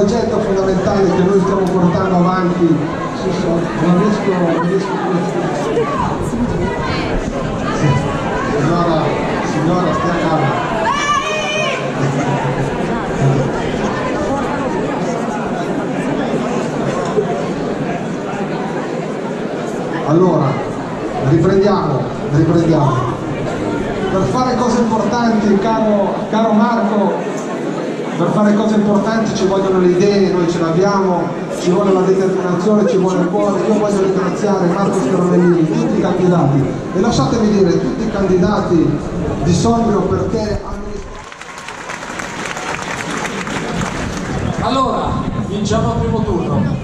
progetto fondamentale che noi stiamo portando avanti. Non riesco signora, stia calma. Allora, riprendiamo. Per fare cose importanti, caro Marco, per fare cose importanti ci vogliono le idee, noi ce le abbiamo, ci vuole la determinazione, ci vuole il cuore. Io voglio ringraziare Marco Scarnellini, tutti i candidati, e lasciatemi dire, tutti i candidati di Sondrio, perché hanno... Allora, vinciamo al primo turno.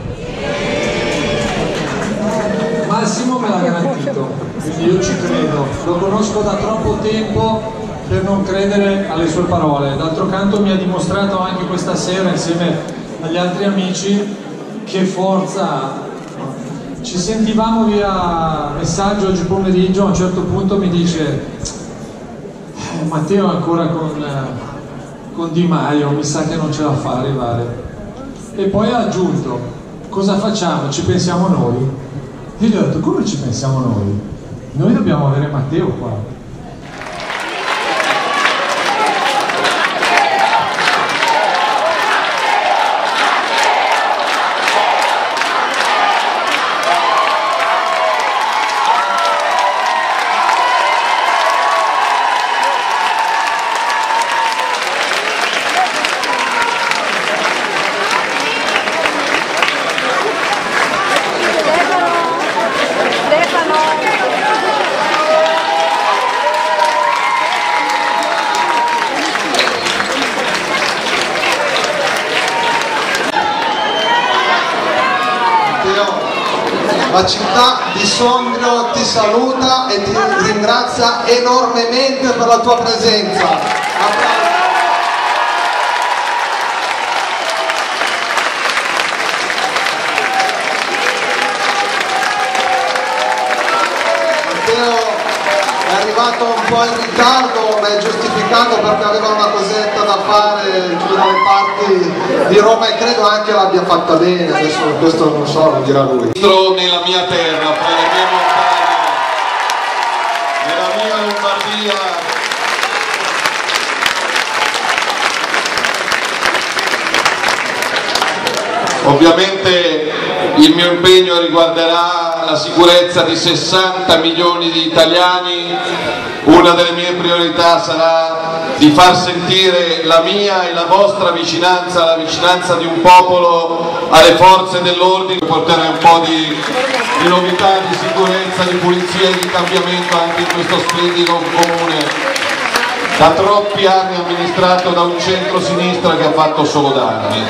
Massimo me l'ha garantito, quindi io ci credo, lo conosco da troppo tempo per non credere alle sue parole. D'altro canto mi ha dimostrato anche questa sera insieme agli altri amici che forza ha. Ci sentivamo via messaggio oggi pomeriggio, a un certo punto mi dice Matteo è ancora con Di Maio, mi sa che non ce la fa arrivare. E poi ha aggiunto, cosa facciamo? Ci pensiamo noi? Io gli ho detto, come ci pensiamo noi? Noi dobbiamo avere Matteo qua. La città di Sondrio ti saluta e ti ringrazia enormemente per la tua presenza. Matteo è arrivato un po' in ritardo, ma è giustificato perché aveva una cosetta da fare giù dalle parti di Roma e credo anche l'abbia fatta bene. Adesso questo non so, lo dirà lui. Nella mia terra, fra le mie montagne, nella mia Lombardia, ovviamente il mio impegno riguarderà la sicurezza di 60 milioni di italiani. Una delle mie priorità sarà di far sentire la mia e la vostra vicinanza, la vicinanza di un popolo alle forze dell'ordine, portare un po' di novità, di sicurezza, di pulizia e di cambiamento anche in questo splendido comune, da troppi anni amministrato da un centro-sinistra che ha fatto solo danni.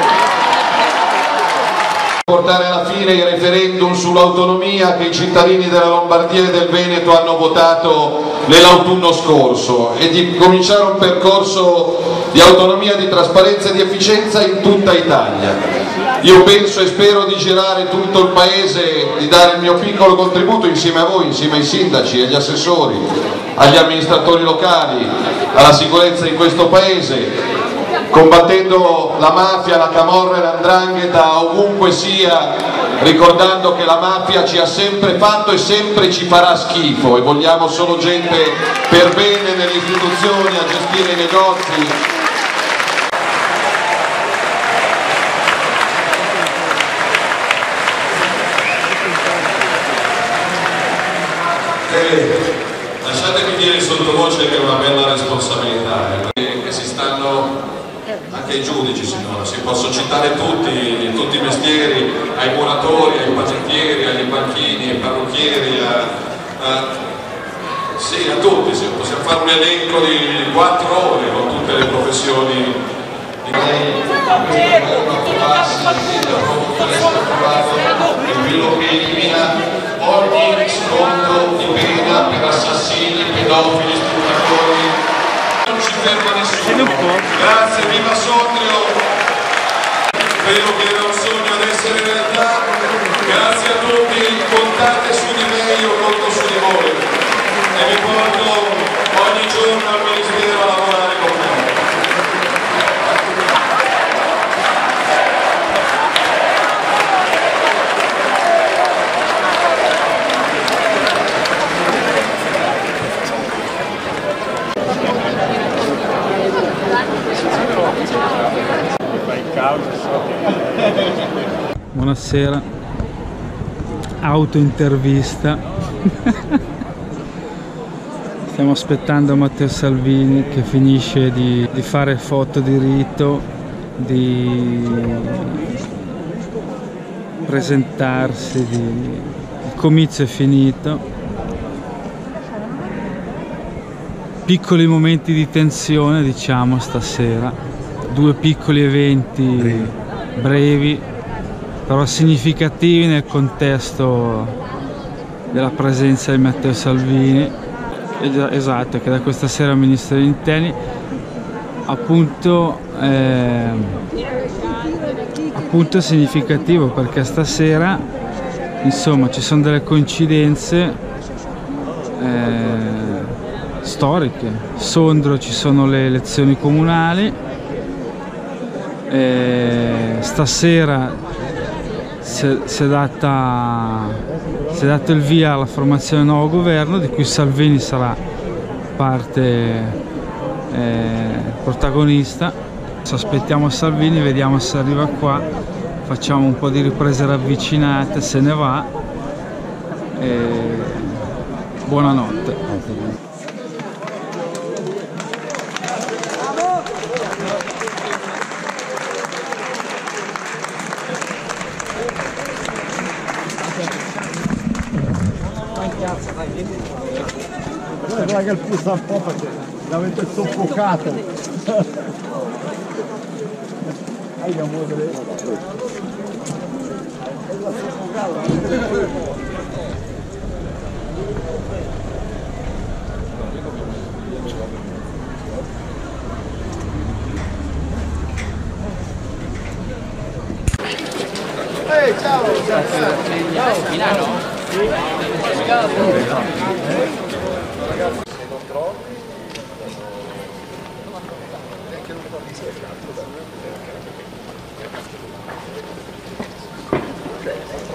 Portare alla fine il referendum sull'autonomia che i cittadini della Lombardia e del Veneto hanno votato nell'autunno scorso e di cominciare un percorso di autonomia, di trasparenza e di efficienza in tutta Italia. Io penso e spero di girare tutto il paese, di dare il mio piccolo contributo insieme a voi, insieme ai sindaci, agli assessori, agli amministratori locali, alla sicurezza di questo paese, combattendo la mafia, la camorra e l''ndrangheta ovunque sia, ricordando che la mafia ci ha sempre fatto e sempre ci farà schifo e vogliamo solo gente per bene nelle istituzioni, a gestire i negozi. Lasciatemi dire sottovoce che è una bella responsabilità, che si stanno anche i giudici, signora, si possono citare tutti i mestieri, ai muratori, ai panettieri, agli banchini, ai parrucchieri, sì, a tutti, possiamo fare un elenco di 4 ore con tutte le professioni. Quello che elimina ogni sconto di pena per assassini, pedofili, sputatori. Non ci ferma nessuno. Grazie, viva Sondrio! Credo che era un sogno ad essere realtà. Grazie a tutti, contate su di me, io conto su di voi. E vi porto ogni giorno al Ministero a lavorare con me. buonasera. Autointervista. Stiamo aspettando Matteo Salvini che finisce di fare foto di rito, di presentarsi, il comizio è finito. Piccoli momenti di tensione, diciamo, stasera. 2 piccoli eventi brevi, però significativi nel contesto della presenza di Matteo Salvini. Esatto, che da questa sera il Ministro degli Interni appunto è significativo perché stasera insomma ci sono delle coincidenze storiche. Sondro ci sono le elezioni comunali, stasera si è dato il via alla formazione del nuovo governo di cui Salvini sarà parte protagonista. Aspettiamo Salvini, vediamo se arriva qua, facciamo un po' di riprese ravvicinate, se ne va e buonanotte. Guarda che il puzza un po' perché l'avete soffocato. Andiamo a vedere. Ehi, ciao! Milano? Se non trovi neanche non trovi sia